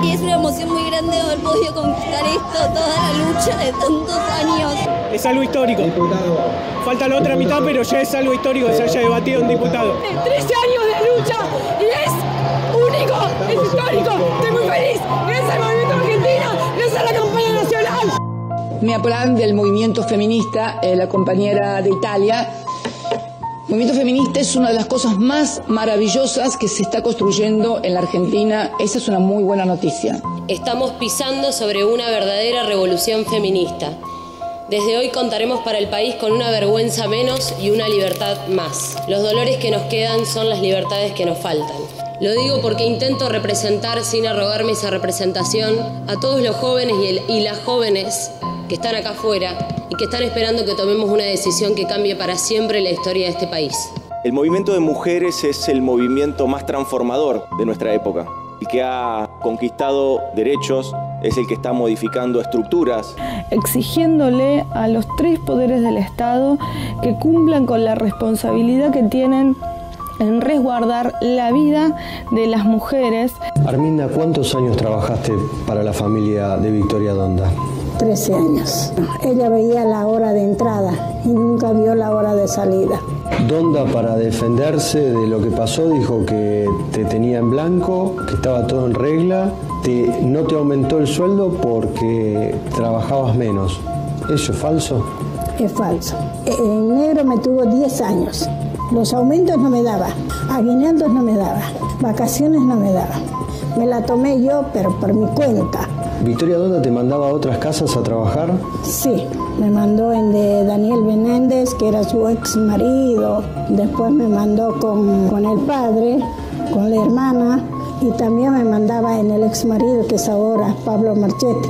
Y es una emoción muy grande haber podido conquistar esto, toda la lucha de tantos años. Es algo histórico. Falta la otra mitad, pero ya es algo histórico que se haya debatido un diputado. 13 años de lucha y es único, es histórico. Estoy muy feliz. Gracias al Movimiento Argentina, gracias a la campaña nacional. Mia Plan del movimiento feminista, la compañera de Italia. El movimiento feminista es una de las cosas más maravillosas que se está construyendo en la Argentina. Esa es una muy buena noticia. Estamos pisando sobre una verdadera revolución feminista. Desde hoy contaremos para el país con una vergüenza menos y una libertad más. Los dolores que nos quedan son las libertades que nos faltan. Lo digo porque intento representar, sin arrogarme esa representación, a todos los jóvenes y las jóvenes que están acá afuera y que están esperando que tomemos una decisión que cambie para siempre la historia de este país. El movimiento de mujeres es el movimiento más transformador de nuestra época. El que ha conquistado derechos, es el que está modificando estructuras. Exigiéndole a los tres poderes del Estado que cumplan con la responsabilidad que tienen en resguardar la vida de las mujeres. Arminda, ¿cuántos años trabajaste para la familia de Victoria Donda? 13 años. Ella veía la hora de entrada y nunca vio la hora de salida. Donda, para defenderse de lo que pasó, dijo que te tenía en blanco, que estaba todo en regla, no te aumentó el sueldo porque trabajabas menos. ¿Eso es falso? Es falso. En negro me tuvo 10 años. Los aumentos no me daba, aguinaldos no me daba, vacaciones no me daba. Me la tomé yo, pero por mi cuenta. ¿Victoria Donda te mandaba a otras casas a trabajar? Sí, me mandó en de Daniel Benéndez, que era su ex marido. Después me mandó con el padre, con la hermana. Y también me mandaba en el ex marido, que es ahora Pablo Marchetti.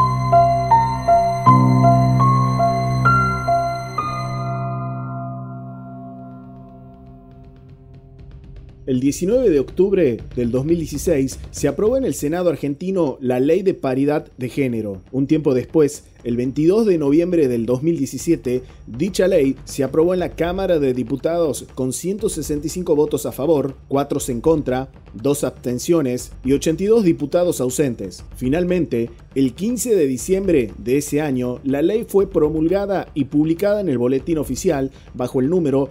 El 19 de octubre del 2016 se aprobó en el Senado argentino la Ley de Paridad de Género. Un tiempo después, el 22 de noviembre del 2017, dicha ley se aprobó en la Cámara de Diputados con 165 votos a favor, 4 en contra, 2 abstenciones y 82 diputados ausentes. Finalmente, el 15 de diciembre de ese año, la ley fue promulgada y publicada en el Boletín Oficial bajo el número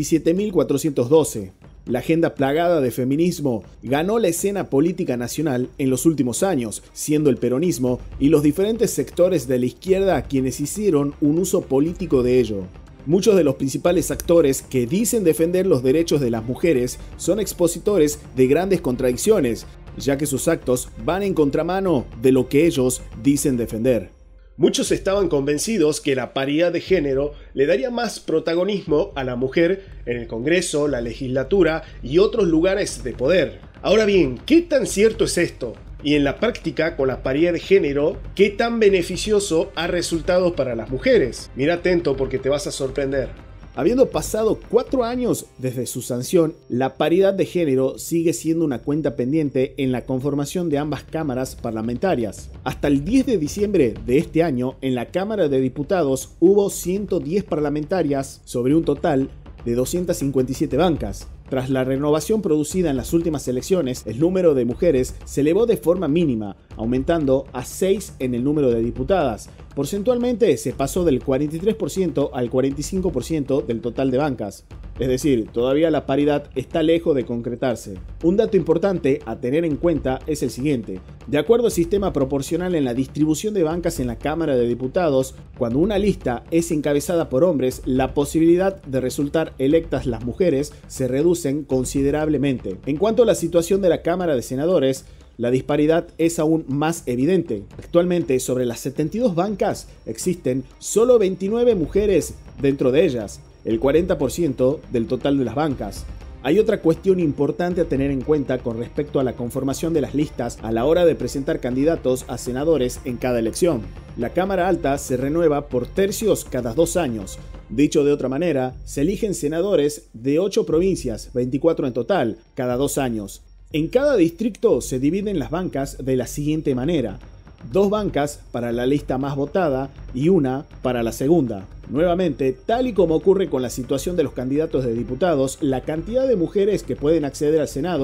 27.412. La agenda plagada de feminismo ganó la escena política nacional en los últimos años, siendo el peronismo y los diferentes sectores de la izquierda quienes hicieron un uso político de ello. Muchos de los principales actores que dicen defender los derechos de las mujeres son expositores de grandes contradicciones, ya que sus actos van en contramano de lo que ellos dicen defender. Muchos estaban convencidos que la paridad de género le daría más protagonismo a la mujer en el Congreso, la legislatura y otros lugares de poder. Ahora bien, ¿qué tan cierto es esto? Y en la práctica, con la paridad de género, ¿qué tan beneficioso ha resultado para las mujeres? Mira atento porque te vas a sorprender. Habiendo pasado 4 años desde su sanción, la paridad de género sigue siendo una cuenta pendiente en la conformación de ambas cámaras parlamentarias. Hasta el 10 de diciembre de este año, en la Cámara de Diputados hubo 110 parlamentarias sobre un total de 257 bancas. Tras la renovación producida en las últimas elecciones, el número de mujeres se elevó de forma mínima, aumentando a 6 en el número de diputadas. Porcentualmente se pasó del 43% al 45% del total de bancas. Es decir, todavía la paridad está lejos de concretarse. Un dato importante a tener en cuenta es el siguiente. De acuerdo al sistema proporcional en la distribución de bancas en la Cámara de Diputados, cuando una lista es encabezada por hombres, la posibilidad de resultar electas las mujeres se reducen considerablemente. En cuanto a la situación de la Cámara de Senadores, la disparidad es aún más evidente. Actualmente, sobre las 72 bancas, existen solo 29 mujeres dentro de ellas, el 40% del total de las bancas. Hay otra cuestión importante a tener en cuenta con respecto a la conformación de las listas a la hora de presentar candidatos a senadores en cada elección. La Cámara Alta se renueva por tercios cada 2 años. Dicho de otra manera, se eligen senadores de 8 provincias, 24 en total, cada 2 años. En cada distrito se dividen las bancas de la siguiente manera: 2 bancas para la lista más votada y 1 para la segunda. Nuevamente, tal y como ocurre con la situación de los candidatos de diputados, la cantidad de mujeres que pueden acceder al Senado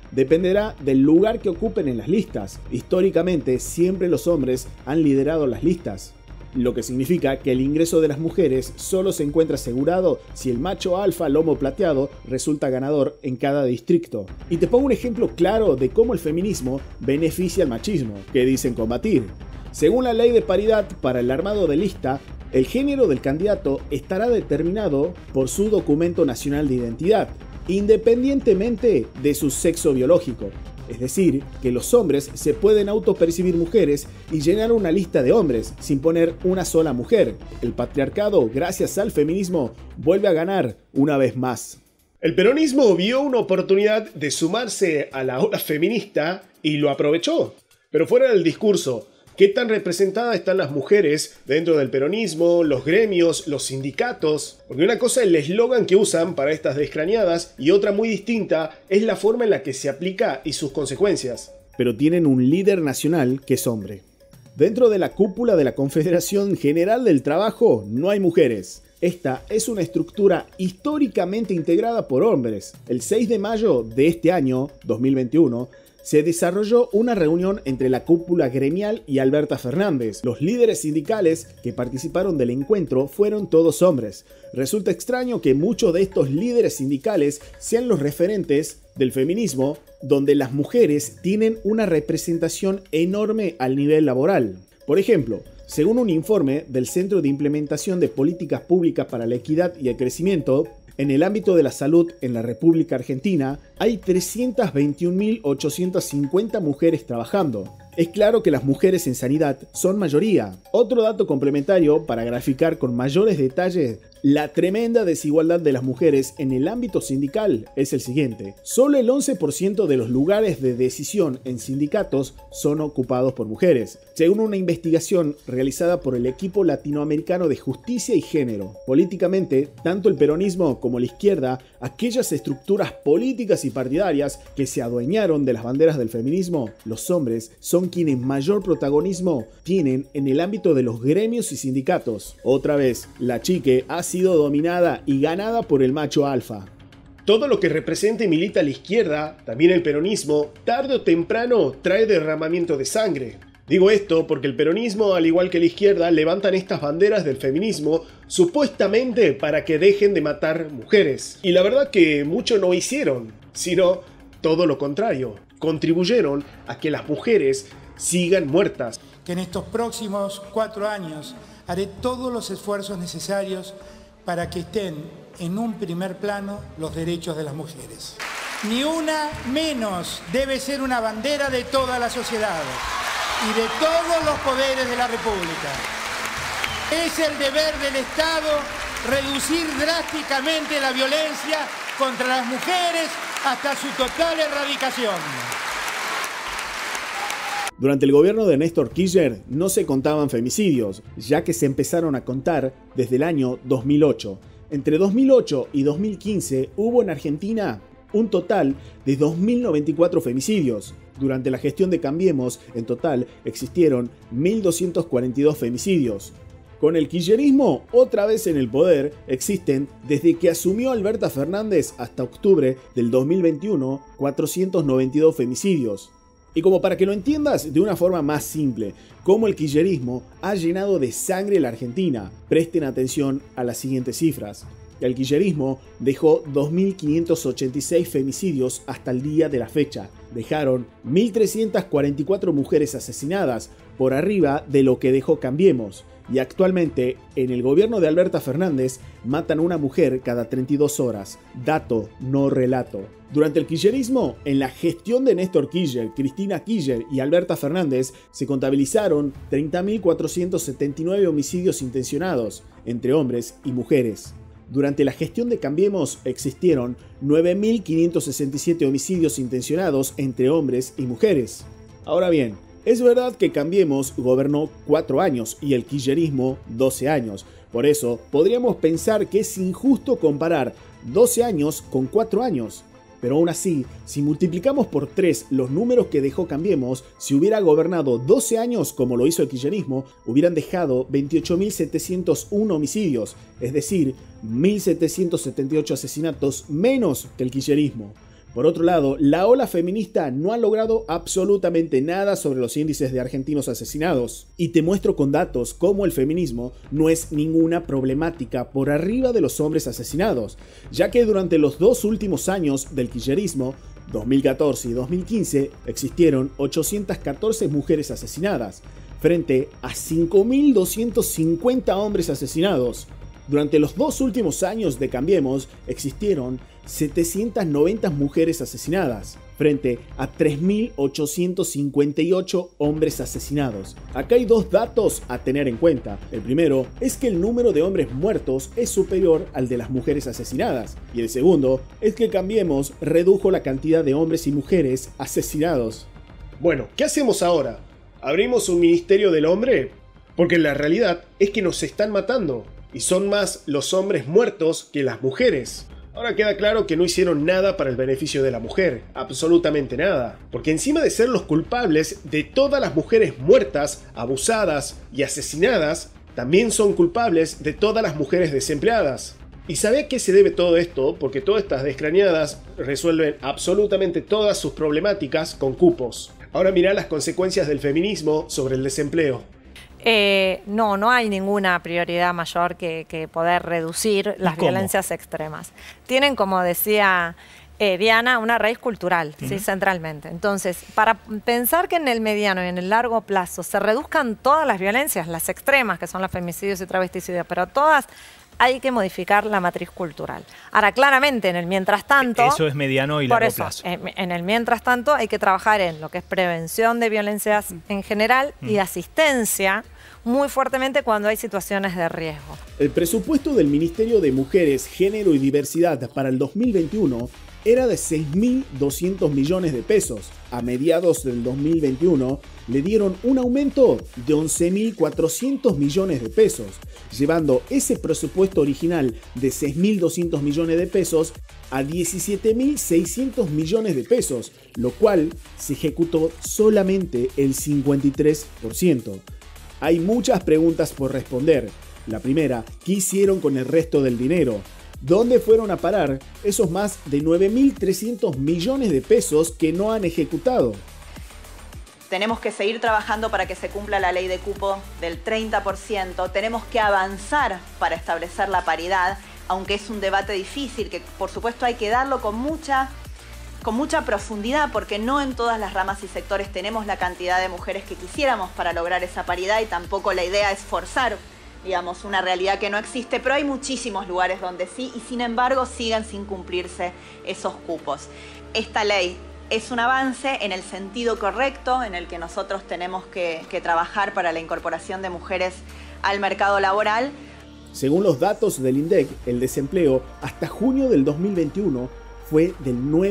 dependerá del lugar que ocupen en las listas. Históricamente, siempre los hombres han liderado las listas, lo que significa que el ingreso de las mujeres solo se encuentra asegurado si el macho alfa lomo plateado resulta ganador en cada distrito. Y te pongo un ejemplo claro de cómo el feminismo beneficia al machismo, que dicen combatir. Según la ley de paridad para el armado de lista, el género del candidato estará determinado por su documento nacional de identidad, independientemente de su sexo biológico. Es decir, que los hombres se pueden autopercibir mujeres y llenar una lista de hombres sin poner una sola mujer. El patriarcado, gracias al feminismo, vuelve a ganar una vez más. El peronismo vio una oportunidad de sumarse a la ola feminista y lo aprovechó. Pero fuera del discurso, ¿qué tan representadas están las mujeres dentro del peronismo, los gremios, los sindicatos? Porque una cosa es el eslogan que usan para estas descrañadas y otra muy distinta es la forma en la que se aplica y sus consecuencias. Pero tienen un líder nacional que es hombre. Dentro de la cúpula de la Confederación General del Trabajo no hay mujeres. Esta es una estructura históricamente integrada por hombres. El 6 de mayo de este año, 2021, se desarrolló una reunión entre la cúpula gremial y Alberta Fernández. Los líderes sindicales que participaron del encuentro fueron todos hombres. Resulta extraño que muchos de estos líderes sindicales sean los referentes del feminismo, donde las mujeres tienen una representación enorme al nivel laboral. Por ejemplo, según un informe del Centro de Implementación de Políticas Públicas para la Equidad y el Crecimiento, en el ámbito de la salud en la República Argentina hay 321.850 mujeres trabajando. Es claro que las mujeres en sanidad son mayoría. Otro dato complementario para graficar con mayores detalles la tremenda desigualdad de las mujeres en el ámbito sindical es el siguiente. Solo el 11% de los lugares de decisión en sindicatos son ocupados por mujeres, según una investigación realizada por el equipo latinoamericano de justicia y género. Políticamente, tanto el peronismo como la izquierda, aquellas estructuras políticas y partidarias que se adueñaron de las banderas del feminismo, los hombres son quienes mayor protagonismo tienen en el ámbito de los gremios y sindicatos. Otra vez, la chique ha sido dominada y ganada por el macho alfa. Todo lo que representa y milita la izquierda, también el peronismo, tarde o temprano trae derramamiento de sangre. Digo esto porque el peronismo, al igual que la izquierda, levantan estas banderas del feminismo supuestamente para que dejen de matar mujeres. Y la verdad que mucho no hicieron, sino todo lo contrario. Contribuyeron a que las mujeres sigan muertas. Que en estos próximos 4 años haré todos los esfuerzos necesarios para que estén en un primer plano los derechos de las mujeres. Ni una menos debe ser una bandera de toda la sociedad y de todos los poderes de la República. Es el deber del Estado reducir drásticamente la violencia contra las mujeres hasta su total erradicación. Durante el gobierno de Néstor Kirchner no se contaban femicidios, ya que se empezaron a contar desde el año 2008. Entre 2008 y 2015 hubo en Argentina un total de 2.094 femicidios. Durante la gestión de Cambiemos, en total existieron 1.242 femicidios. Con el kirchnerismo otra vez en el poder, existen, desde que asumió Alberta Fernández hasta octubre del 2021, 492 femicidios. Y como para que lo entiendas de una forma más simple, cómo el kirchnerismo ha llenado de sangre la Argentina, presten atención a las siguientes cifras. El kirchnerismo dejó 2.586 femicidios hasta el día de la fecha. Dejaron 1.344 mujeres asesinadas, por arriba de lo que dejó Cambiemos. Y actualmente, en el gobierno de Alberta Fernández, matan a una mujer cada 32 horas. Dato, no relato. Durante el kirchnerismo, en la gestión de Néstor Kirchner, Cristina Kirchner y Alberta Fernández, se contabilizaron 30.479 homicidios intencionados, entre hombres y mujeres. Durante la gestión de Cambiemos existieron 9.567 homicidios intencionados entre hombres y mujeres. Ahora bien, es verdad que Cambiemos gobernó 4 años y el kirchnerismo 12 años. Por eso, podríamos pensar que es injusto comparar 12 años con 4 años. Pero aún así, si multiplicamos por 3 los números que dejó Cambiemos, si hubiera gobernado 12 años como lo hizo el kirchnerismo, hubieran dejado 28.701 homicidios, es decir, 1.778 asesinatos menos que el kirchnerismo. Por otro lado, la ola feminista no ha logrado absolutamente nada sobre los índices de argentinos asesinados. Y te muestro con datos cómo el feminismo no es ninguna problemática por arriba de los hombres asesinados, ya que durante los 2 últimos años del kirchnerismo, 2014 y 2015, existieron 814 mujeres asesinadas, frente a 5.250 hombres asesinados. Durante los 2 últimos años de Cambiemos, existieron 790 mujeres asesinadas, frente a 3.858 hombres asesinados. Acá hay 2 datos a tener en cuenta. El primero es que el número de hombres muertos es superior al de las mujeres asesinadas. Y el segundo es que Cambiemos redujo la cantidad de hombres y mujeres asesinados. Bueno, ¿qué hacemos ahora? ¿Abrimos un ministerio del hombre? Porque la realidad es que nos están matando. Y son más los hombres muertos que las mujeres. Ahora queda claro que no hicieron nada para el beneficio de la mujer, absolutamente nada. Porque encima de ser los culpables de todas las mujeres muertas, abusadas y asesinadas, también son culpables de todas las mujeres desempleadas. ¿Y sabe a qué se debe todo esto? Porque todas estas descrañadas resuelven absolutamente todas sus problemáticas con cupos. Ahora mirá las consecuencias del feminismo sobre el desempleo. No hay ninguna prioridad mayor que poder reducir las violencias extremas. Tienen, como decía Diana, una raíz cultural, ¿sí? Centralmente. Entonces, para pensar que en el mediano y en el largo plazo se reduzcan todas las violencias, las extremas, que son los femicidios y travesticidios, pero todas, hay que modificar la matriz cultural. Ahora, claramente, en el mientras tanto... Eso es mediano y largo plazo. En el mientras tanto hay que trabajar en lo que es prevención de violencias en general y asistencia muy fuertemente cuando hay situaciones de riesgo. El presupuesto del Ministerio de Mujeres, Género y Diversidad para el 2021 era de 6.200 millones de pesos. A mediados del 2021 le dieron un aumento de 11.400 millones de pesos, llevando ese presupuesto original de 6.200 millones de pesos a 17.600 millones de pesos, lo cual se ejecutó solamente el 53%. Hay muchas preguntas por responder. La primera, ¿qué hicieron con el resto del dinero? ¿Dónde fueron a parar esos más de 9.300 millones de pesos que no han ejecutado? Tenemos que seguir trabajando para que se cumpla la ley de cupo del 30%. Tenemos que avanzar para establecer la paridad, aunque es un debate difícil, que por supuesto hay que darlo con mucha profundidad, porque no en todas las ramas y sectores tenemos la cantidad de mujeres que quisiéramos para lograr esa paridad, y tampoco la idea es forzar, digamos, una realidad que no existe, pero hay muchísimos lugares donde sí, y sin embargo siguen sin cumplirse esos cupos. Esta ley es un avance en el sentido correcto, en el que nosotros tenemos que trabajar para la incorporación de mujeres al mercado laboral. Según los datos del INDEC, el desempleo hasta junio del 2021 fue del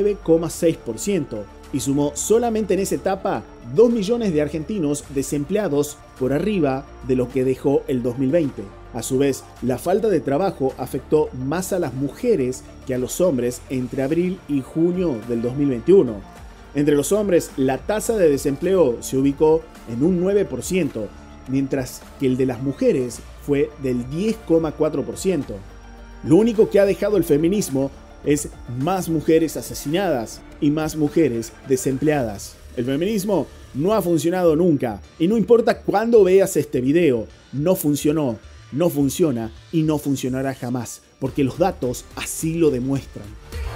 9,6% y sumó solamente en esa etapa 2 millones de argentinos desempleados, por arriba de lo que dejó el 2020. A su vez, la falta de trabajo afectó más a las mujeres que a los hombres entre abril y junio del 2021. Entre los hombres, la tasa de desempleo se ubicó en un 9%, mientras que el de las mujeres fue del 10,4%. Lo único que ha dejado el feminismo es más mujeres asesinadas y más mujeres desempleadas. El feminismo no ha funcionado nunca, y no importa cuándo veas este video, no funcionó, no funciona y no funcionará jamás, porque los datos así lo demuestran.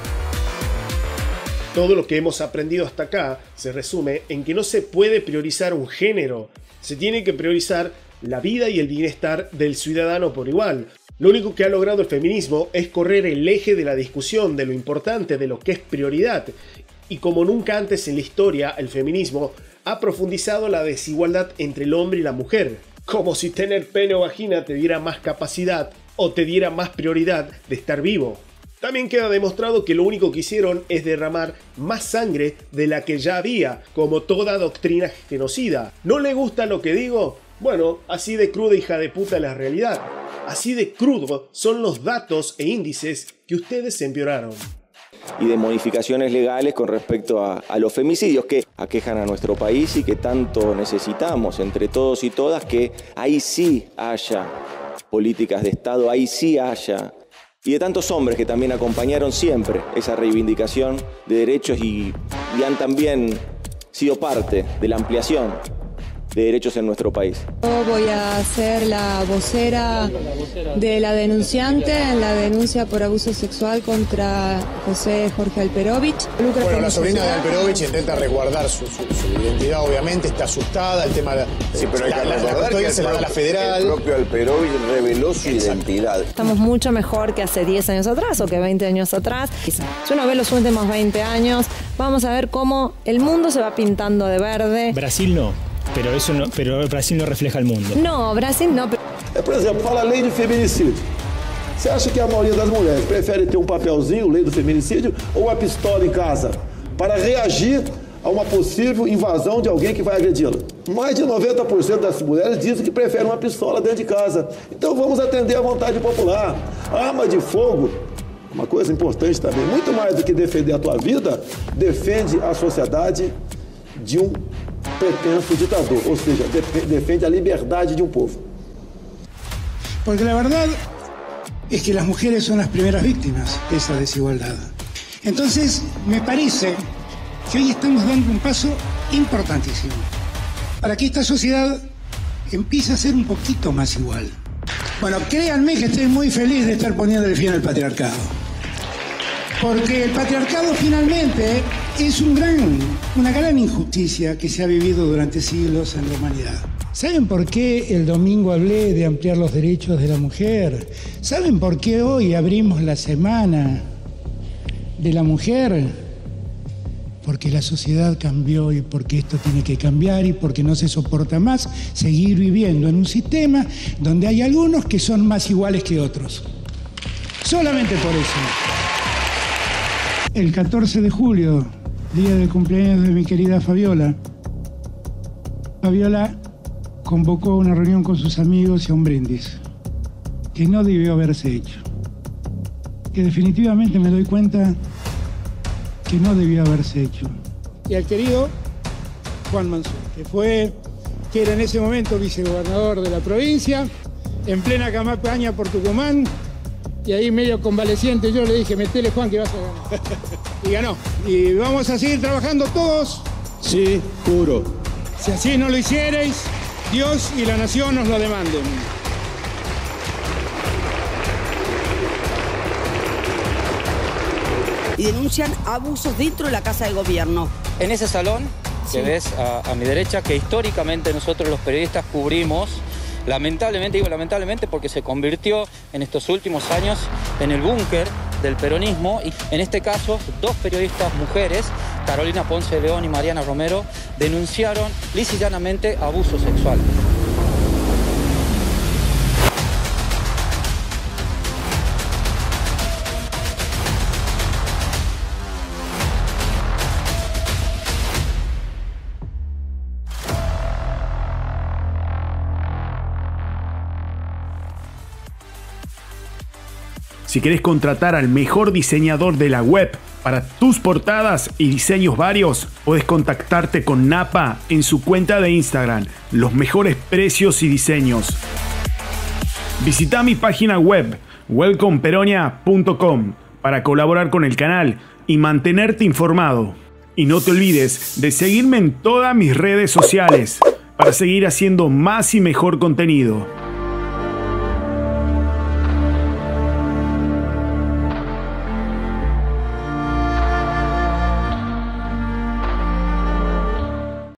Todo lo que hemos aprendido hasta acá se resume en que no se puede priorizar un género, se tiene que priorizar la vida y el bienestar del ciudadano por igual. Lo único que ha logrado el feminismo es correr el eje de la discusión de lo importante, de lo que es prioridad. Y como nunca antes en la historia, el feminismo ha profundizado la desigualdad entre el hombre y la mujer. Como si tener pene o vagina te diera más capacidad o te diera más prioridad de estar vivo. También queda demostrado que lo único que hicieron es derramar más sangre de la que ya había, como toda doctrina genocida. ¿No le gusta lo que digo? Bueno, así de cruda hija de puta es la realidad. Así de crudo son los datos e índices que ustedes empeoraron. Y de modificaciones legales con respecto a los femicidios que aquejan a nuestro país y que tanto necesitamos entre todos y todas, que ahí sí haya políticas de Estado, ahí sí haya y de tantos hombres que también acompañaron siempre esa reivindicación de derechos y han también sido parte de la ampliación de derechos en nuestro país. Yo voy a ser la vocera de la denunciante en la denuncia por abuso sexual contra José Jorge Alperovich. Bueno, la sobrina de Alperovich intenta resguardar su identidad, obviamente, está asustada, el tema de sí, pero hay que recordar que se la da la federal. El propio Alperovich reveló su identidad. Estamos mucho mejor que hace 10 años atrás o que 20 años atrás. Si uno ve los últimos 20 años, vamos a ver cómo el mundo se va pintando de verde. Brasil no. Pero Brasil não refleja o mundo. Não, Brasil não. Por exemplo, fala lei de feminicídio. Você acha que a maioria das mulheres prefere ter um papelzinho, lei do feminicídio, ou uma pistola em casa, para reagir a uma possível invasão de alguém que vai agredi-la? Mais de 90% das mulheres dizem que preferem uma pistola dentro de casa. Então vamos atender à vontade popular. Arma de fogo, uma coisa importante também, muito mais do que defender a tua vida, defende a sociedade de um pretenso ditador, o sea, defiende la libertad de un pueblo. Porque la verdad es que las mujeres son las primeras víctimas de esa desigualdad. Entonces, me parece que hoy estamos dando un paso importantísimo para que esta sociedad empiece a ser un poquito más igual. Bueno, créanme que estoy muy feliz de estar poniéndole fin al patriarcado. Porque el patriarcado finalmente es una gran injusticia que se ha vivido durante siglos en la humanidad. ¿Saben por qué el domingo hablé de ampliar los derechos de la mujer? ¿Saben por qué hoy abrimos la semana de la mujer? Porque la sociedad cambió y porque esto tiene que cambiar y porque no se soporta más seguir viviendo en un sistema donde hay algunos que son más iguales que otros. Solamente por eso. El 14 de julio, día del cumpleaños de mi querida Fabiola, Fabiola convocó una reunión con sus amigos y a un brindis, que no debió haberse hecho. Que definitivamente me doy cuenta que no debió haberse hecho. Y al querido Juan Mansur, que era en ese momento vicegobernador de la provincia, en plena campaña por Tucumán, y ahí medio convaleciente yo le dije, metele Juan que vas a ganar. Y ganó. Y vamos a seguir trabajando todos. Sí, juro. Si así no lo hicierais, Dios y la nación nos lo demanden. Y denuncian abusos dentro de la Casa de Gobierno. En ese salón que ves a mi derecha, que históricamente nosotros los periodistas cubrimos, lamentablemente, digo lamentablemente porque se convirtió en estos últimos años en el búnker del peronismo y en este caso 2 periodistas mujeres, Carolina Ponce de León y Mariana Romero, denunciaron lisa y llanamente abuso sexual. Si querés contratar al mejor diseñador de la web para tus portadas y diseños varios, podés contactarte con Napa en su cuenta de Instagram, los mejores precios y diseños. Visita mi página web, welcomeperonia.com, para colaborar con el canal y mantenerte informado. Y no te olvides de seguirme en todas mis redes sociales para seguir haciendo más y mejor contenido.